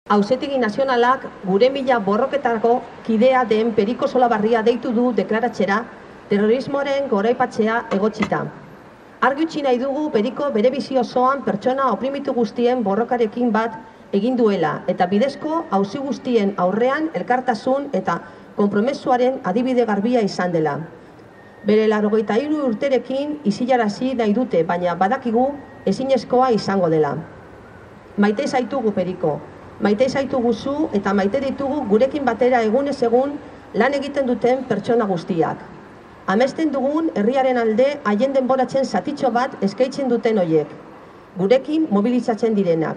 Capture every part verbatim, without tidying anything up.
Auzitegi Nazionalak gure mila borroketako kidea den Periko Solabarria deitu du deklaratzera terrorismoaren goraipatzea egotzita. Argi utzi nahi dugu Periko bere bizi osoan pertsona oprimitu guztien borrokarekin bat egin duela eta bidezko auzi guztien aurrean elkartasun eta konpromesuaren adibide garbia izan dela. Bere laurogeita hiru urterekin isilarazi nahi dute, baina badakigu ezinezkoa izango dela. Maite zaitugu Periko, maite zaitugu zu eta maite ditugu gurekin batera egunez egun lan egiten duten pertsona guztiak. Amesten dugun herriaren alde haien denboratzen zatitxo bat eskaintzen duten hoiek, gurekin mobilizatzen direnak.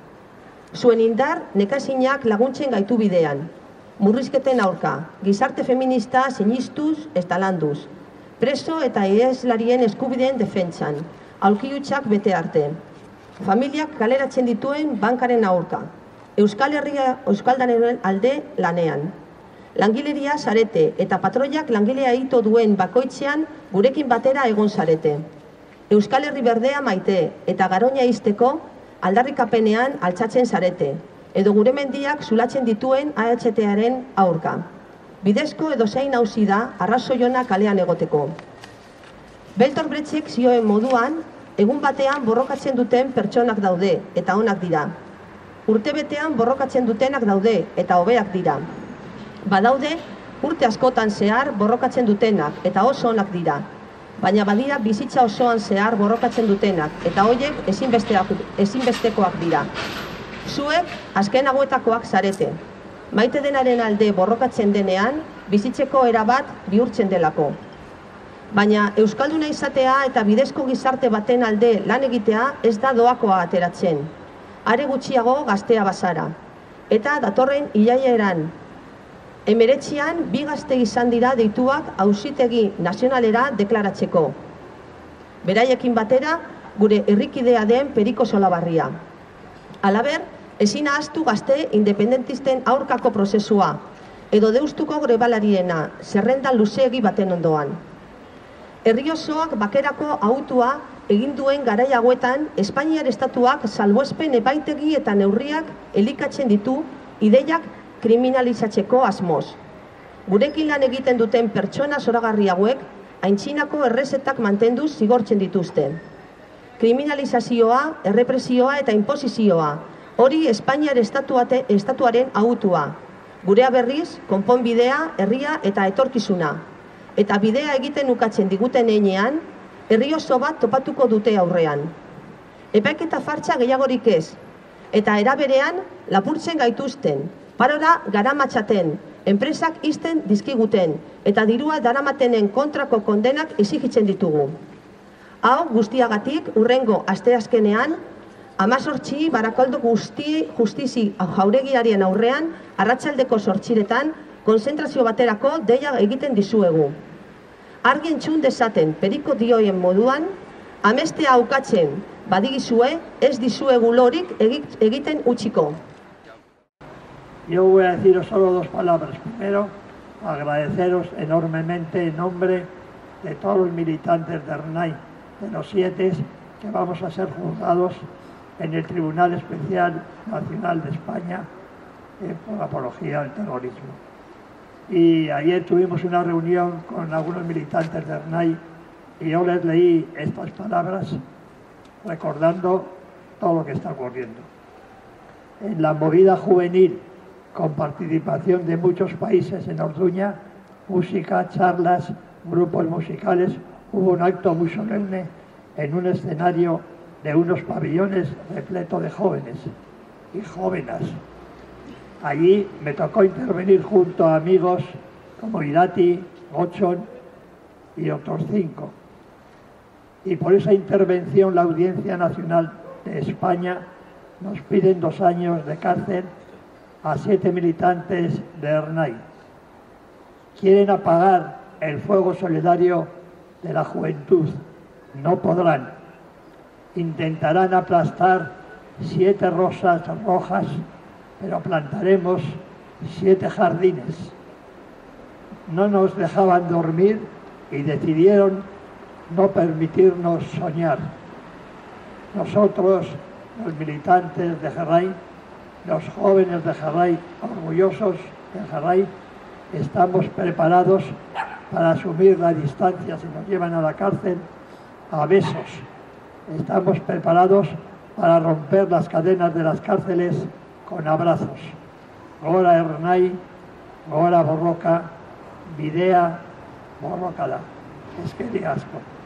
Zuen indar nekazinak laguntzen gaitu bidean, murrizketen aurka, gizarte feminista sinistuz eta landuz, preso eta iheslarien eskubideen defentsan, aulkiutxak bete arte, familiak kaleratzen dituen bankaren aurka, Euskal Herria Euskaldanaren alde lanean. Langileria zarete eta patroiak langilea ito duen bakoitzean gurekin batera egon zarete. Euskal Herri berdea maite eta Garoña izteko aldarrikapenean altxatzen zarete, edo gure mendiak zulatzen dituen A H T-aren aurka. Bidezko edo zein auzi da arrazoiona kalean egoteko. Beltor Brechtek zioen moduan, egun batean borrokatzen duten pertsonak daude eta onak dira. Urtebetean borrokatzen dutenak daude eta hobeak dira. Badaude, urte askotan zehar borrokatzen dutenak eta oso onak dira. Baina badira bizitza osoan zehar borrokatzen dutenak eta horiek ezinbestekoak dira. Zuek azken hauetakoak zarete. Maite denaren alde borrokatzen denean, bizitzeko erabat bihurtzen delako. Baina euskalduna izatea eta bidezko gizarte baten alde lan egitea ez da doakoa ateratzen. Are gutxiago gaztea bazara. Eta datorren iraileran hemeretzian bi gazte izan dira deituak Auzitegi Nazionalera deklaratzeko. Beraiekin batera gure herrikidea den Periko Solabarria. Halaber, ezin ahaztu gazte independentisten aurkako prozesua, edo deustuko grebalariena, zerrenda luzeegi baten ondoan. Herri osoak bakerako autua egin duen garai hauetan, Espainiar Estatuak salbuespen epaitegi eta neurriak elikatzen ditu ideiak kriminalizatzeko asmoz. Gurekin lan egiten duten pertsona zoragarri hauek, aintzinako errezetak mantenduz zigortzen dituzte. Kriminalizazioa, errepresioa eta inposizioa, hori Espainiar Estatuaren autua. Gurea berriz, konponbidea, herria eta etorkizuna. Eta bidea egiten ukatzen diguten heinean, herri oso bat topatuko dute aurrean. Epaiketa fartsa gehiagorik ez, eta eraberean lapurtzen gaituzten, parora garamatzaten, enpresak izten dizkiguten, eta dirua daramatenen kontrako kondenak exigitzen ditugu. Hau guztiagatik urrengo asteazkenean, hamazortzi barakaldo guzti justizi jauregiarien aurrean, arratsaldeko zortziretan, konzentrazio baterako deia egiten dizuegu. Argi entzun dezaten Periko dioien moduan, amestea aukatzen badigizue ez dizuegu lorik egiten utziko. Yo voy a deciros solo dos palabras. Primero, agradeceros enormemente en nombre de todos los militantes de Ernai, de los siete que vamos a ser juzgados en el Tribunal Especial Nacional de España eh, por apología al terrorismo. Y ayer tuvimos una reunión con algunos militantes de Ernai y yo les leí estas palabras recordando todo lo que está ocurriendo. En la movida juvenil, con participación de muchos países en Orduña, música, charlas, grupos musicales, hubo un acto muy solemne en un escenario de unos pabellones repleto de jóvenes y jóvenes. Allí me tocó intervenir junto a amigos como Irati, Gochon y otros cinco. Y por esa intervención la Audiencia Nacional de España nos piden dos años de cárcel a siete militantes de Ernai. Quieren apagar el fuego solidario de la juventud. No podrán. Intentarán aplastar siete rosas rojas, pero plantaremos siete jardines. No nos dejaban dormir y decidieron no permitirnos soñar. Nosotros, los militantes de Ernai, los jóvenes de Jarray, orgullosos de Jarray, estamos preparados para asumir la distancia si nos llevan a la cárcel a besos. Estamos preparados para romper las cadenas de las cárceles con abrazos. Gora Ernai, Gora Borroka, Bidea Borrokada. Eskerrik asko.